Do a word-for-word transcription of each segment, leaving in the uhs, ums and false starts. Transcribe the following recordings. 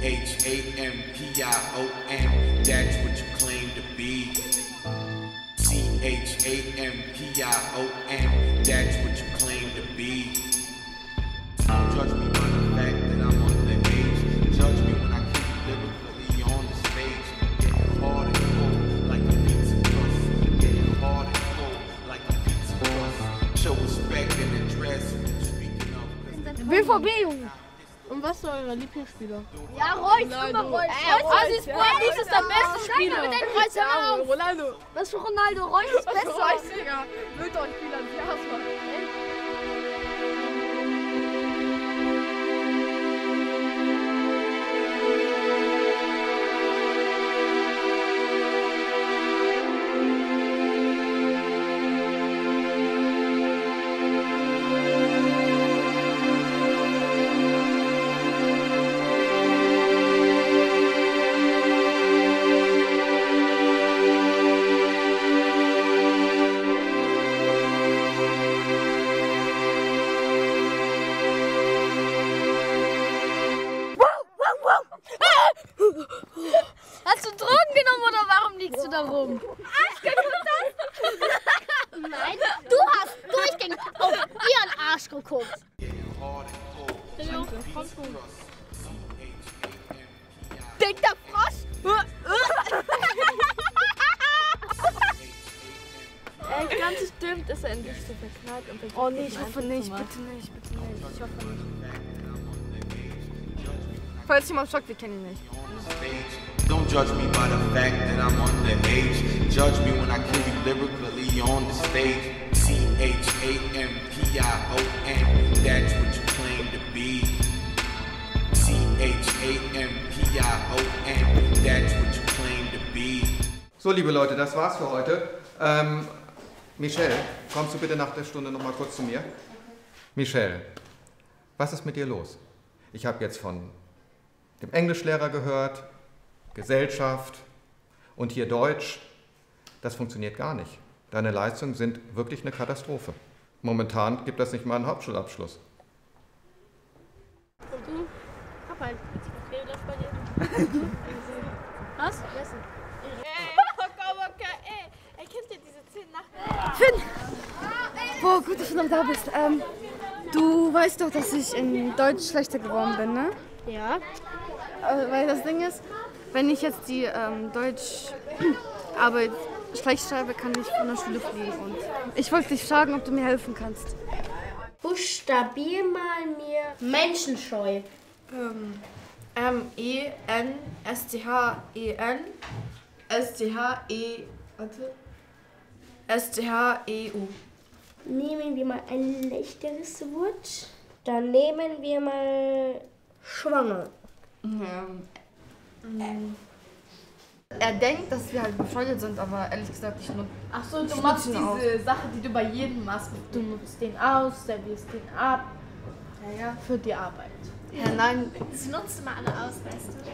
H A M P I O N, that's what you claim to be. C H A M P I O N, that's what you claim to be. Don't judge me by the fact that I'm underage. Judge me when I keep lyrically on the stage. Getting hard and cold like a pizza crust. Getting hard and cold like a pizza crust. Show respect and address. Speaking of B V B, Junge. Und was ist eure Lieblingsspieler? Ja, Reus, immer Reus. Reus ist Reus ist der beste Spieler. Mit den Reus immer auf. Ronaldo. Was für Ronaldo? Reus ist besser. Reus, Digga. Mit euch Spielern, wie hast du? Hast du Drogen genommen oder warum liegst du da rum? Nein, du hast durchgängig auf ihren Arsch geguckt. Denk der Frosch! Ey, ganz bestimmt ist er endlich so verknallt und Oh nee, ich hoffe nicht, bitte nicht, bitte nicht. Ich hoffe nicht. Falls jemand fragt, wir kennen ihn nicht. Don't judge me by the fact that I'm underage. Judge me when I kill you lyrically on the stage. C H A M P I O N, that's what you claim to be. C H A M P I O N, that's what you claim to be. So, liebe Leute, das war's für heute. Ähm, Michelle, kommst du bitte nach der Stunde noch mal kurz zu mir? Michelle, was ist mit dir los? Ich habe jetzt von dem Englischlehrer gehört, Gesellschaft und hier Deutsch. Das funktioniert gar nicht. Deine Leistungen sind wirklich eine Katastrophe. Momentan gibt das nicht mal einen Hauptschulabschluss. Und du? Papa, okay, das bei dir. Was? Essen. Ey, kennt ihr diese zehn Nacht? Finn! Boah, gut, dass du noch da bist. Ähm, du weißt doch, dass ich in Deutsch schlechter geworden bin, ne? Ja. Äh, weil das Ding ist, wenn ich jetzt die ähm, Deutscharbeit schlecht schreibe, kann ich von der Schule fliegen. Und ich wollte dich fragen, ob du mir helfen kannst. Buchstabier mal mir menschenscheu. Ähm, M E N S T H E N S T H E warte S T H E U. Nehmen wir mal ein leichteres Wort. Dann nehmen wir mal schwanger. Ähm, ähm, er denkt, dass wir halt befreundet sind, aber ehrlich gesagt, ich nutze. Ach so, du Ich machst nutze ihn diese Sache, die du bei jedem machst. Du nutzt den aus, servierst den ab. Ja, ja. Für die Arbeit. Ja, nein. Sie nutzt immer alle aus, weißt du?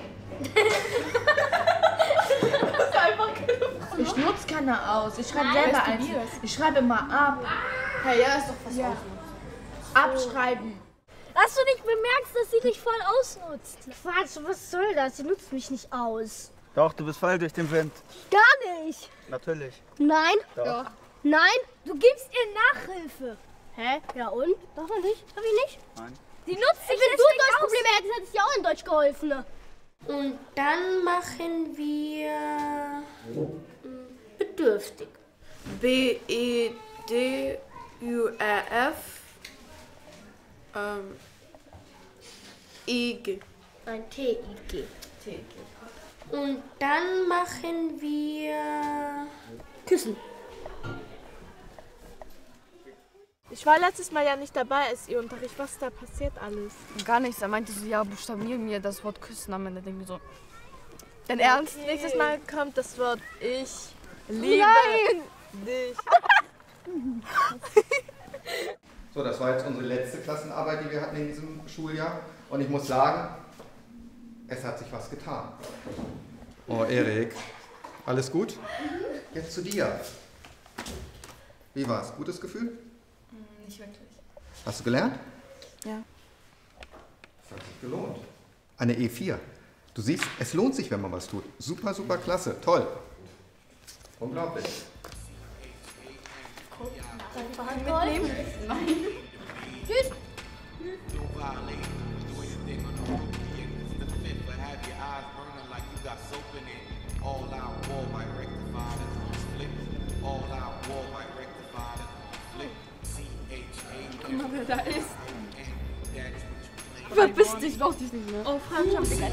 Ich nutze keine aus. Ich schreibe selber eins. Ich schreibe immer ab. Ja, ja, ist doch was ja. Abschreiben. Hast du nicht bemerkt, dass sie dich voll ausnutzt? Quatsch, was soll das? Sie nutzt mich nicht aus. Doch, du bist voll durch den Wind. Gar nicht. Natürlich. Nein. Doch. Nein, du gibst ihr Nachhilfe. Hä? Ja und? Doch nicht? Hab ich nicht? Nein. Die nutzt sich wenn du Deutschprobleme hättest, hätte ich dir auch in Deutsch geholfen. Und dann machen wir bedürftig. B E D U R F ähm, I G. Ein T I G. T G. Und dann machen wir küssen. Ich war letztes Mal ja nicht dabei, S I-Unterricht. Was ist da passiert alles? Gar nichts. Er meinte so, ja, buchstabier mir das Wort küssen am Ende. Denke ich so. Dein Ernst? Okay. Nächstes Mal kommt das Wort ich liebe Nein. dich. So, das war jetzt unsere letzte Klassenarbeit, die wir hatten in diesem Schuljahr. Und ich muss sagen, es hat sich was getan. Oh, Erik, alles gut? Jetzt zu dir. Wie war's? Gutes Gefühl? Nicht wirklich. Hast du gelernt? Ja. Das hat sich gelohnt. Eine E vier. Du siehst, es lohnt sich, wenn man was tut. Super, super klasse. Toll. Unglaublich. Mitnehmen? Tschüss. Guck mal, wer da ist. Verpiss dich, brauch dich nicht mehr. Oh, Freundschaft, Digga.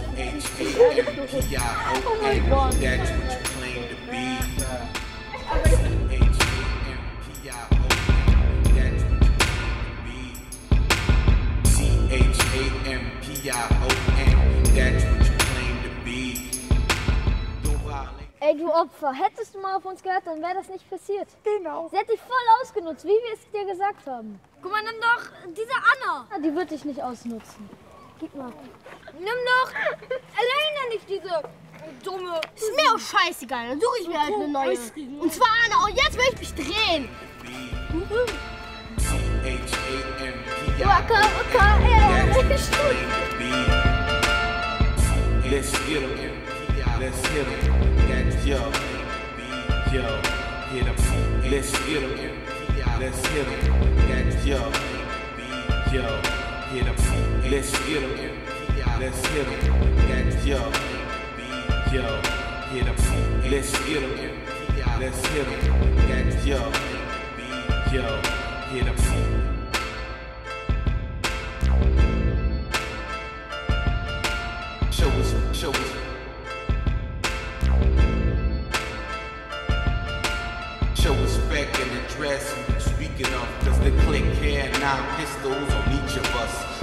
Oh mein Gott. That's what you claim to be. C H A M P I O N, that's what you claim to be. Don't violate. Ey, du Opfer, hättest du mal auf uns gehört, dann wäre das nicht passiert. Genau. Sie hat dich voll ausgenutzt, wie wir es dir gesagt haben. Guck mal, nimm doch diese Anna. Ah, die wird dich nicht ausnutzen. Gib mal. Nimm doch alleine nicht diese dumme. Ist mir auch scheißegal, dann suche ich mir halt eine neue. Und zwar Anna. Und jetzt will ich mich drehen. C H A M P I Waka, waka, ey. Let's hit 'em. Let's hit 'em. Yo, yo, hit 'em. Let's hit 'em. Let's hit 'em. Yo, yo, hit 'em. Let's hit 'em. Let's hit 'em. Yo, yo, hit 'em. Let's hit 'em. Let's hit 'em. Yo, yo, hit 'em. Show us, show us. Show respect and address who you speaking of, cause the click here, nine pistols on each of us.